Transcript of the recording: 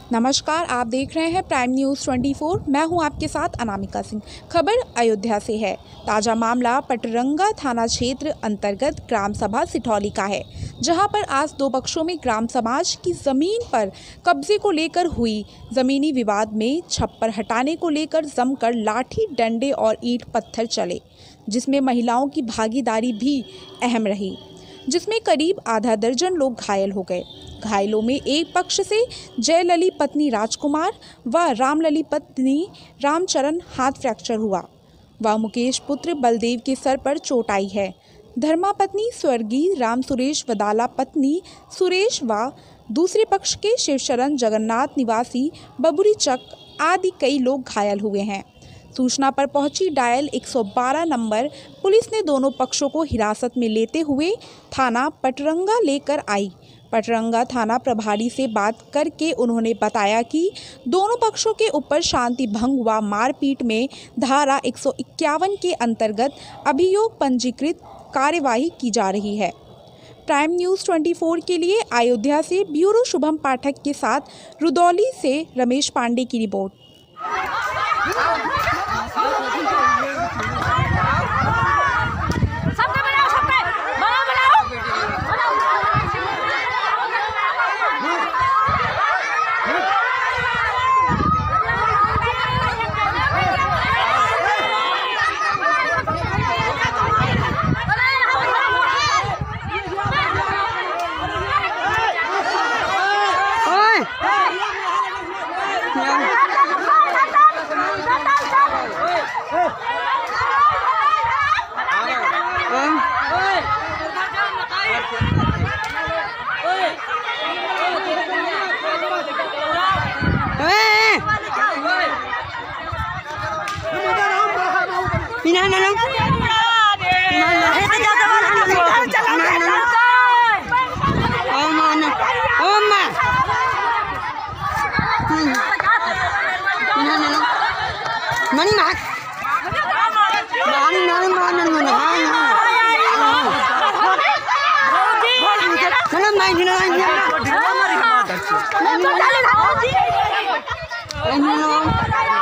नमस्कार, आप देख रहे हैं प्राइम न्यूज़ 24। मैं हूं आपके साथ अनामिका सिंह। खबर अयोध्या से है। ताज़ा मामला पटरंगा थाना क्षेत्र अंतर्गत ग्राम सभा सिठौली का है, जहां पर आज दो पक्षों में ग्राम समाज की जमीन पर कब्जे को लेकर हुई जमीनी विवाद में छप्पर हटाने को लेकर जमकर लाठी डंडे और ईंट पत्थर चले, जिसमें महिलाओं की भागीदारी भी अहम रही, जिसमें करीब आधा दर्जन लोग घायल हो गए। घायलों में एक पक्ष से जयलली पत्नी राजकुमार व रामलली पत्नी रामचरण हाथ फ्रैक्चर हुआ व मुकेश पुत्र बलदेव के सर पर चोट आई है। धर्मा पत्नी स्वर्गीय राम सुरेश वदाला पत्नी सुरेश व दूसरे पक्ष के शिवशरण जगन्नाथ निवासी बबुरी चक आदि कई लोग घायल हुए हैं। सूचना पर पहुंची डायल 112 नंबर पुलिस ने दोनों पक्षों को हिरासत में लेते हुए थाना पटरंगा लेकर आई। पटरंगा थाना प्रभारी से बात करके उन्होंने बताया कि दोनों पक्षों के ऊपर शांति भंग व मारपीट में धारा 151 के अंतर्गत अभियोग पंजीकृत कार्यवाही की जा रही है। प्राइम न्यूज़ 24 के लिए अयोध्या से ब्यूरो शुभम पाठक के साथ रुदौली से रमेश पांडे की रिपोर्ट। Mani